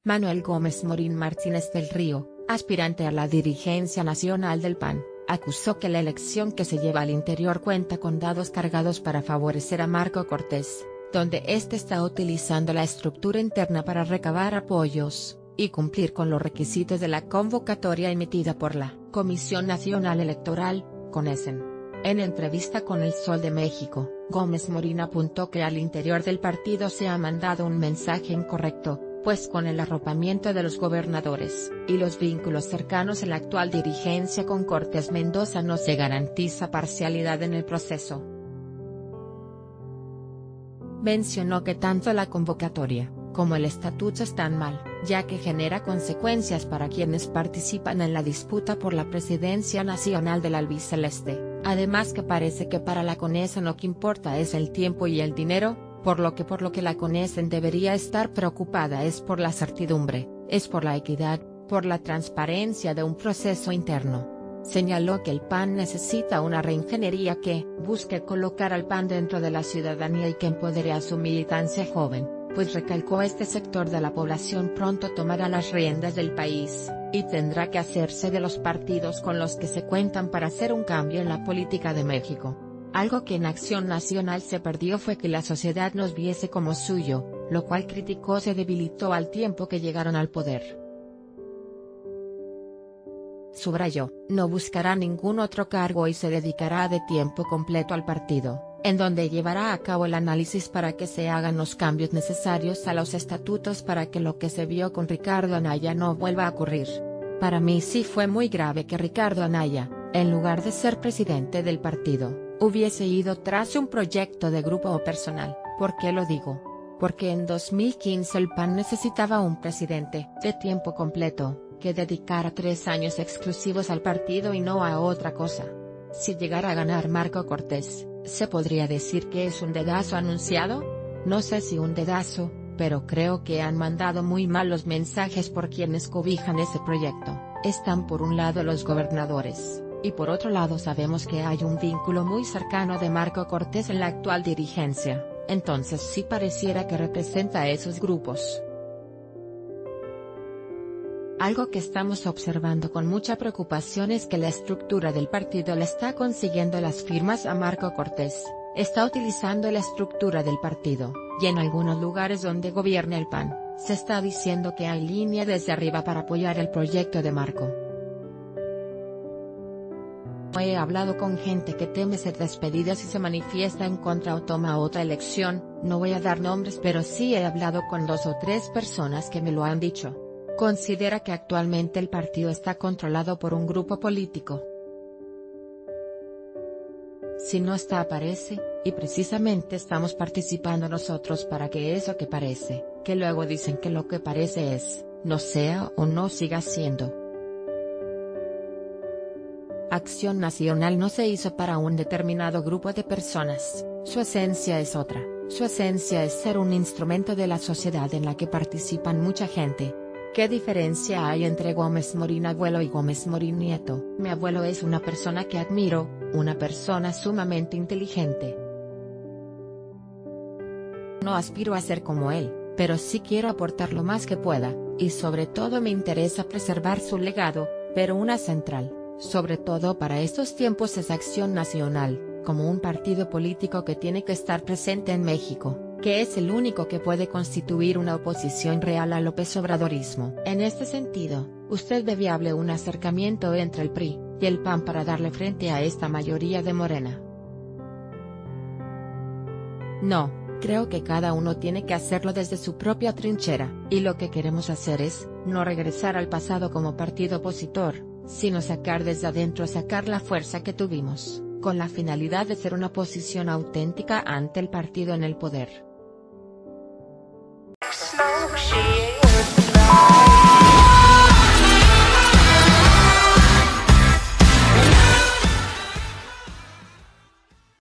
Manuel Gómez Morín Martínez del Río, aspirante a la dirigencia nacional del PAN, acusó que la elección que se lleva al interior cuenta con dados cargados para favorecer a Marco Cortés, donde éste está utilizando la estructura interna para recabar apoyos y cumplir con los requisitos de la convocatoria emitida por la Comisión Nacional Electoral, CONECEN. En entrevista con El Sol de México, Gómez Morín apuntó que al interior del partido se ha mandado un mensaje incorrecto, pues con el arropamiento de los gobernadores y los vínculos cercanos en la actual dirigencia con Cortés Mendoza no se garantiza parcialidad en el proceso. Mencionó que tanto la convocatoria como el estatuto están mal, ya que genera consecuencias para quienes participan en la disputa por la presidencia nacional del albiceleste, además que parece que para la CONECEN lo que importa es el tiempo y el dinero, por lo que la CONECEN debería estar preocupada es por la certidumbre, es por la equidad, por la transparencia de un proceso interno. Señaló que el PAN necesita una reingeniería que busque colocar al PAN dentro de la ciudadanía y que empodere a su militancia joven, pues recalcó este sector de la población pronto tomará las riendas del país, y tendrá que hacerse de los partidos con los que se cuentan para hacer un cambio en la política de México. Algo que en Acción Nacional se perdió fue que la sociedad nos viese como suyo, lo cual criticó se debilitó al tiempo que llegaron al poder. Subrayó, no buscará ningún otro cargo y se dedicará de tiempo completo al partido, en donde llevará a cabo el análisis para que se hagan los cambios necesarios a los estatutos para que lo que se vio con Ricardo Anaya no vuelva a ocurrir. Para mí sí fue muy grave que Ricardo Anaya, en lugar de ser presidente del partido, hubiese ido tras un proyecto de grupo o personal. ¿Por qué lo digo? Porque en 2015 el PAN necesitaba un presidente de tiempo completo, que dedicara 3 años exclusivos al partido y no a otra cosa. Si llegara a ganar Marco Cortés, ¿se podría decir que es un dedazo anunciado? No sé si un dedazo, pero creo que han mandado muy mal los mensajes por quienes cobijan ese proyecto. Están por un lado los gobernadores, y por otro lado sabemos que hay un vínculo muy cercano de Marco Cortés en la actual dirigencia, entonces sí pareciera que representa a esos grupos. Algo que estamos observando con mucha preocupación es que la estructura del partido le está consiguiendo las firmas a Marco Cortés, está utilizando la estructura del partido, y en algunos lugares donde gobierna el PAN, se está diciendo que hay línea desde arriba para apoyar el proyecto de Marco. He hablado con gente que teme ser despedida si se manifiesta en contra o toma otra elección, no voy a dar nombres pero sí he hablado con 2 o 3 personas que me lo han dicho. Considera que actualmente el partido está controlado por un grupo político. Si no está aparece, y precisamente estamos participando nosotros para que eso que parece, que luego dicen que lo que parece es, no sea o no siga siendo. Acción Nacional no se hizo para un determinado grupo de personas, su esencia es otra, su esencia es ser un instrumento de la sociedad en la que participan mucha gente. ¿Qué diferencia hay entre Gómez Morín abuelo y Gómez Morín nieto? Mi abuelo es una persona que admiro, una persona sumamente inteligente. No aspiro a ser como él, pero sí quiero aportar lo más que pueda, y sobre todo me interesa preservar su legado, pero una central, sobre todo para estos tiempos es Acción Nacional, como un partido político que tiene que estar presente en México, que es el único que puede constituir una oposición real al López Obradorismo. En este sentido, usted ve viable un acercamiento entre el PRI y el PAN para darle frente a esta mayoría de Morena. No, creo que cada uno tiene que hacerlo desde su propia trinchera, y lo que queremos hacer es, no regresar al pasado como partido opositor, sino sacar desde adentro sacar la fuerza que tuvimos, con la finalidad de ser una oposición auténtica ante el partido en el poder.